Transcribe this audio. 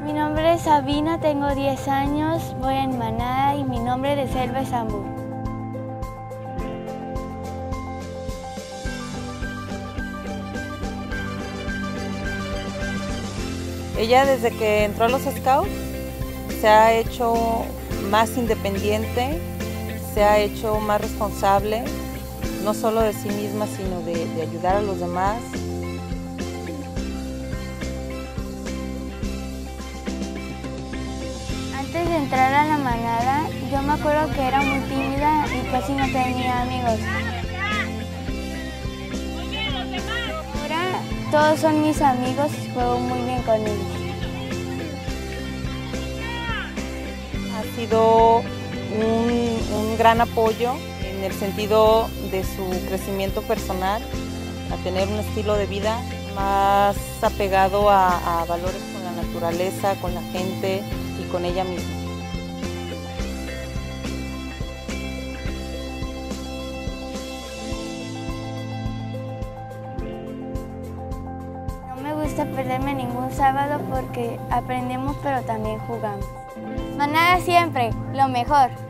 Mi nombre es Sabina, tengo 10 años, voy en manada y mi nombre de selva es Ambu. Ella desde que entró a los Scouts se ha hecho más independiente, se ha hecho más responsable, no solo de sí misma, sino de ayudar a los demás. Antes de entrar a la manada, yo me acuerdo que era muy tímida y casi no tenía amigos. Ahora todos son mis amigos y juego muy bien con ellos. Ha sido un gran apoyo en el sentido de su crecimiento personal, a tener un estilo de vida más apegado a valores con la naturaleza, con la gente y con ella misma. No me gusta perderme ningún sábado porque aprendemos pero también jugamos. Manada siempre, lo mejor.